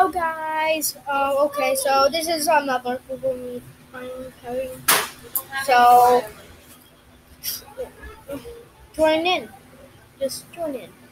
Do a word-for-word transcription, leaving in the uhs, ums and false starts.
guys. Um, okay, so this is another Google Meet I'm having. So join in. Just join in.